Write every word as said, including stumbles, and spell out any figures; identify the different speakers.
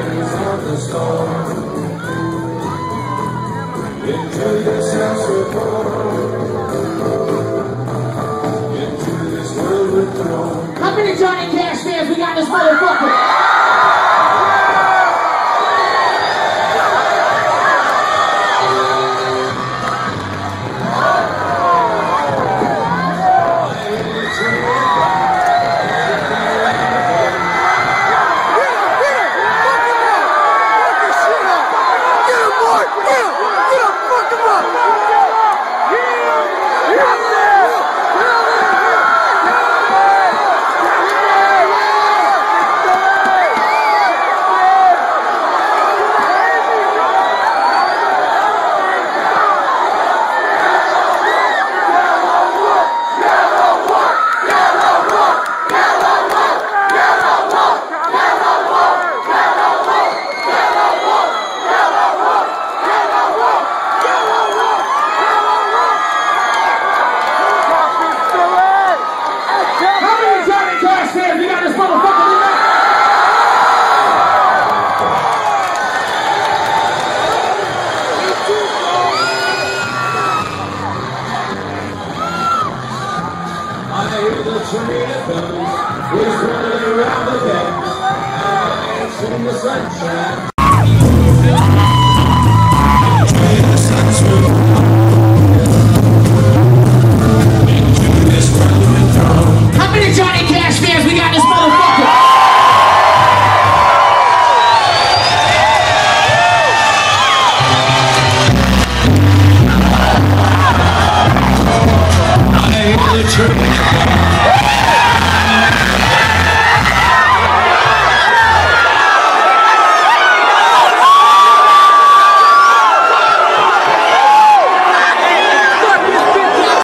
Speaker 1: rays of the storm. Into this house we're born. Into this world we're thrown.
Speaker 2: How many Johnny Cash fans we got in this motherfucker?
Speaker 1: He's running around the deck, and in the sunshine. The sun's